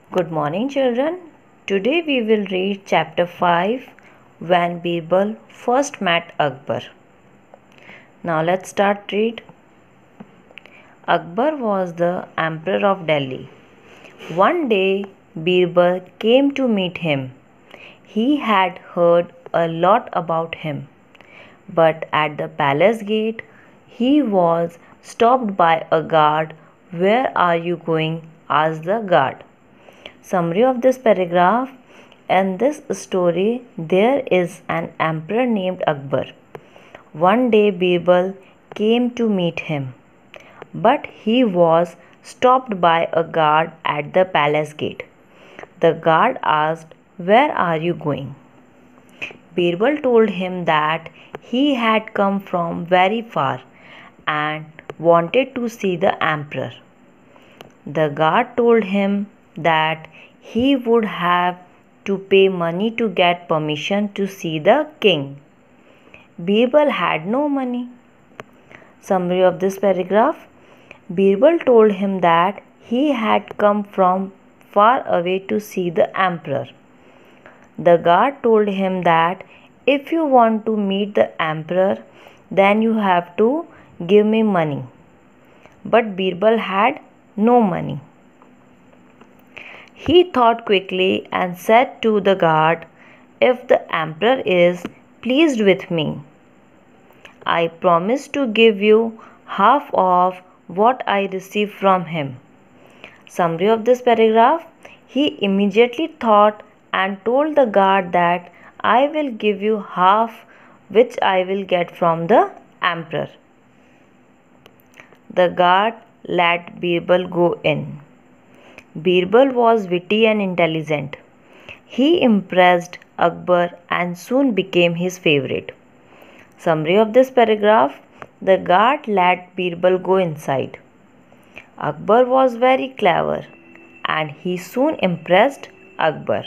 Good morning, children. Today we will read chapter 5 When Birbal First Met Akbar. Now let's start read. Akbar was the emperor of Delhi. One day Birbal came to meet him. He had heard a lot about him, but at the palace gate he was stopped by a guard. "Where are you going?" asked the guard. Summary of this paragraph. In this story, there is an emperor named Akbar. One day Birbal came to meet him, but he was stopped by a guard at the palace gate. The guard asked, "Where are you going?" Birbal told him that he had come from very far and wanted to see the emperor. The guard told him that he would have to pay money to get permission to see the king. Birbal had no money. Summary of this paragraph. Birbal told him that he had come from far away to see the emperor. The guard told him that if you want to meet the emperor, then you have to give me money. But Birbal had no money. He thought quickly and said to the guard, "If the emperor is pleased with me, I promise to give you half of what I receive from him." Summary of this paragraph. He immediately thought and told the guard that I will give you half which I will get from the emperor. The guard let Birbal go in. Birbal was witty and intelligent. He impressed Akbar and soon became his favorite. Summary of this paragraph. The guard let Birbal go inside. Akbar was very clever and he soon impressed Akbar.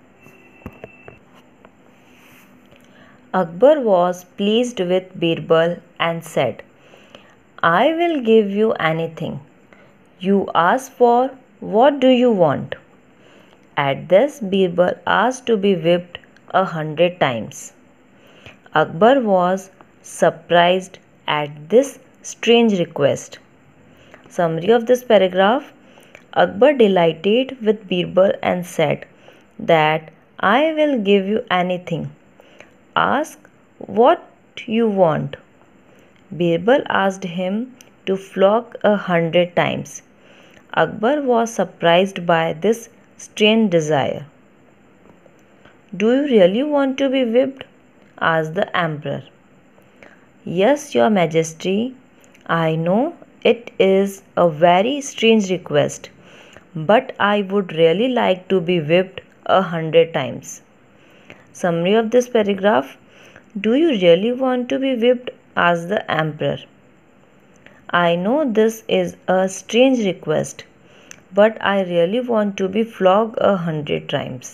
Akbar was pleased with Birbal and said, "I will give you anything you ask for. What do you want?" At this, Birbal asked to be whipped 100 times. Akbar was surprised at this strange request. Summary of this paragraph. Akbar delighted with Birbal and said that I will give you anything. Ask what you want. Birbal asked him to flog 100 times. Akbar was surprised by this strange desire. "Do you really want to be whipped?" asked the emperor. "Yes, your majesty. I know it is a very strange request, but I would really like to be whipped 100 times. Summary of this paragraph. "Do you really want to be whipped?" asked the emperor. "I know this is a strange request, but I really want to be flogged 100 times."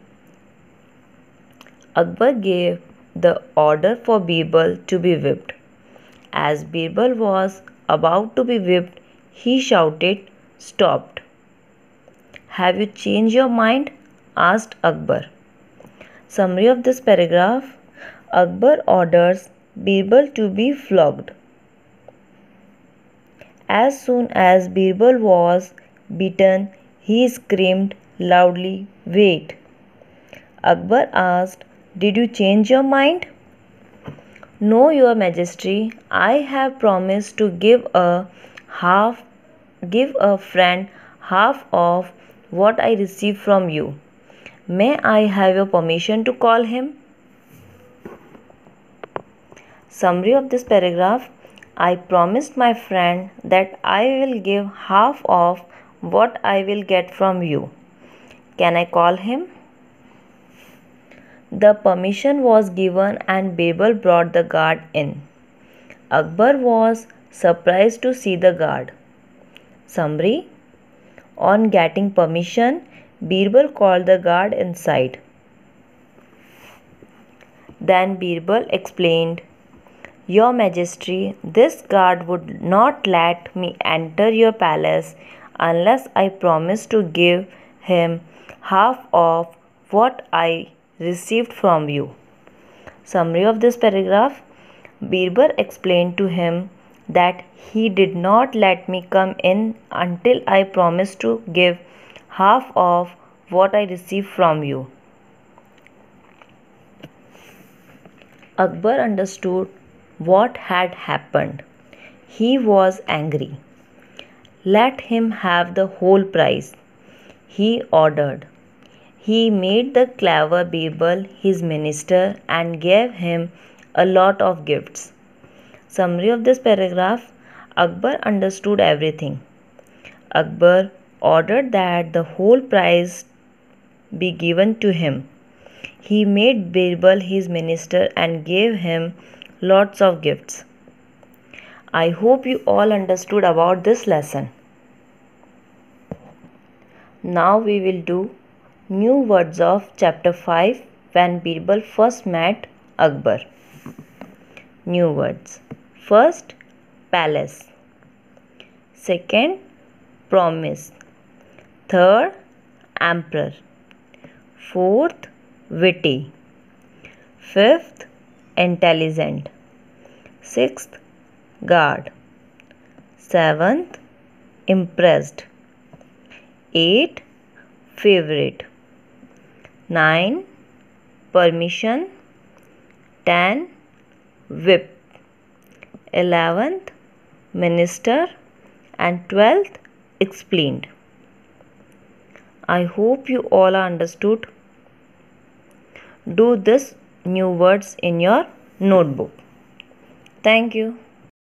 Akbar gave the order for Birbal to be whipped. As Birbal was about to be whipped, he shouted, "Stopped!" "Have you changed your mind?" asked Akbar. Summary of this paragraph. Akbar orders Birbal to be flogged. As soon as Birbal was beaten, he screamed loudly, "Wait!" Akbar asked, "Did you change your mind?" "No, your majesty. I have promised to give a friend half of what I receive from you. May I have your permission to call him?" Summary of this paragraph. I promised my friend that I will give half of what I will get from you. Can I call him? The permission was given and Birbal brought the guard in. Akbar was surprised to see the guard. Summary. On getting permission, Birbal called the guard inside. Then Birbal explained, "Your majesty, this guard would not let me enter your palace unless I promise to give him half of what I received from you. Summary of this paragraph. Birbal explained to him that he did not let me come in until I promised to give half of what I received from you. Akbar understood what had happened. He was angry. Let him have the whole price, he ordered. He made the clever Birbal his minister and gave him a lot of gifts. Summary of this paragraph. Akbar understood everything. Akbar ordered that the whole price be given to him. He made Birbal his minister and gave him lots of gifts. I hope you all understood about this lesson. Now we will do new words of chapter 5 when Birbal first met Akbar. New words. First, palace. Second, promise. Third, emperor. Fourth, witty. Fifth, intelligent. Sixth, guard. Seventh, impressed. 8, favorite. 9, permission. 10, whip. 11th, minister. And 12th, explained. I hope you all are understood. Do this new words in your notebook. Thank you.